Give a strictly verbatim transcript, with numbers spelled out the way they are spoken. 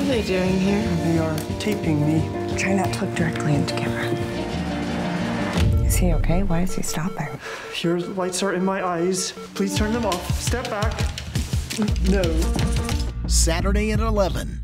are they doing here? They are taping me. Try not to look directly into camera. Is he okay? Why is he stopping? Your lights are in my eyes. Please turn them off. Step back. No. Saturday at eleven.